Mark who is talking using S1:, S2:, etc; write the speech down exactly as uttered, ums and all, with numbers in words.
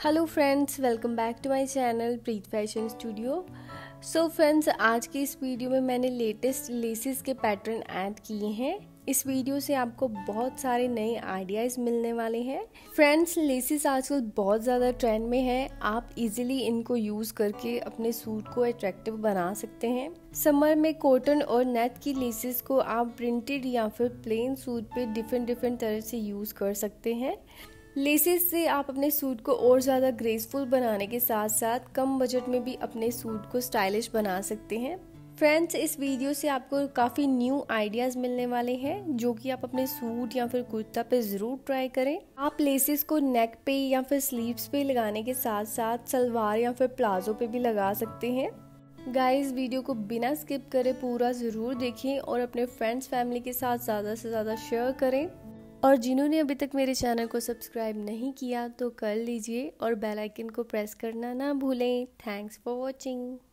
S1: Hello friends, welcome back to my channel Preet fashion studio. So friends, आज की इस video में मैंने लेटेस्ट लेसेस के पैटर्न ऐड किए हैं। इस वीडियो से आपको बहुत सारे नए आइडियाज़ मिलने वाले हैं। फ्रेंड्स, लेसेस आजकल बहुत ज़्यादा ट्रेंड में है। आप इजीली इनको यूज़ करके अपने सूट को अट्रैक्टिव बना सकते हैं। समर में कॉटन और नेट की लेसेस को आप प्रिंटेड या फिर प्लेन सूट पे डिफरेंट डिफरेंट तरह से यूज़ कर सकते हैं। लेसेस से आप अपने सूट को और ज़्यादा ग्रेसफुल बनाने के साथ साथ कम बजट में भी अपने सूट को स्टाइलिश बना सकते हैं। फ्रेंड्स, इस वीडियो से आपको काफ़ी न्यू आइडियाज़ मिलने वाले हैं जो कि आप अपने सूट या फिर कुर्ता पे ज़रूर ट्राई करें। आप लेसेस को नेक पे या फिर स्लीव्स पे लगाने के साथ साथ सलवार या फिर प्लाजो पे भी लगा सकते हैं। गाइस, वीडियो को बिना स्किप करे पूरा ज़रूर देखें और अपने फ्रेंड्स फैमिली के साथ ज़्यादा से ज़्यादा शेयर करें। और जिन्होंने अभी तक मेरे चैनल को सब्सक्राइब नहीं किया तो कर लीजिए और बेल आइकन को प्रेस करना ना भूलें। Thanks for watching.